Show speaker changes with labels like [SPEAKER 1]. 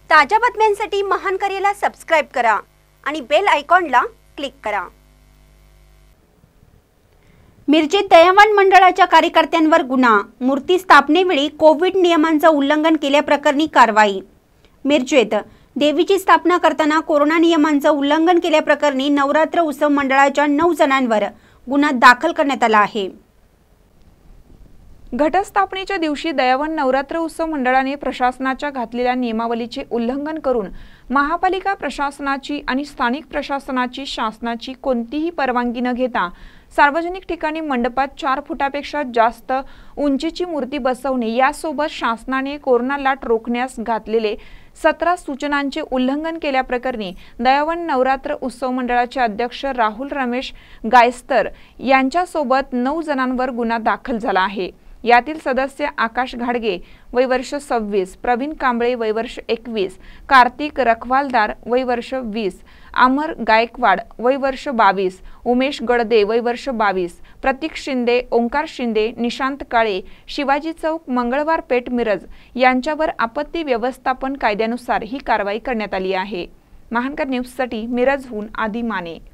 [SPEAKER 1] ताज्या बातम्यांसाठी महानकर्याला सबस्क्राइब करा आणि बेल आयकॉनला क्लिक करा। मिरजेत दयावान मंडळाच्या कार्यकर्त्यांवर गुन्हा, मूर्ती स्थापनेवेळी कोविड नियमांचे उल्लंघन केल्याप्रकरणी कारवाई। मिरजेत देवीची स्थापना करताना कोरोना नियमांचे उल्लंघन केल्याप्रकरणी नवरात्र उत्सव मंडळाच्या 9 जणांवर गुन्हा दाखल करण्यात आला आहे।
[SPEAKER 2] घटस्थापनेच्या दिवशी दयावान नवरात्र उत्सव मंडळाने प्रशासनाच्या घातलेल्या नियमावलीचे उल्लंघन करून महापालिका प्रशासनाची आणि स्थानिक प्रशासनाची शासनाची कोणतीही परवानगी न घेता सार्वजनिक ठिकाणी मंडपात 4 फुटापेक्षा जास्त उंचीची मूर्ती बसवणे यासोबत शासनाने कोरोना लाट रोखण्यास घातलेले 17 सूचनांचे उल्लंघन केल्याप्रकरणी दयावान नवरात्र उत्सव मंडळाचे अध्यक्ष राहुल रमेश गायस्तर यांच्यासोबत 9 जणांवर गुन्हा दाखल झाला आहे। यातील सदस्य आकाश घाडगे वय वर्ष 26, प्रवीण कांबळे वय वर्ष 21, कार्तिक रखवालदार वय वर्ष 20, अमर गायकवाड वय वर्ष 22, उमेश गडदे वय वर्ष 22, प्रतीक शिंदे, ओंकार शिंदे, निशांत काळे, शिवाजी चौक, मंगळवार पेठ, मिरज यांच्यावर आपत्ती व्यवस्थापन कायद्यानुसार ही कारवाई करण्यात आली आहे। महानकर न्यूजसाठी मिरजहून आदी माने।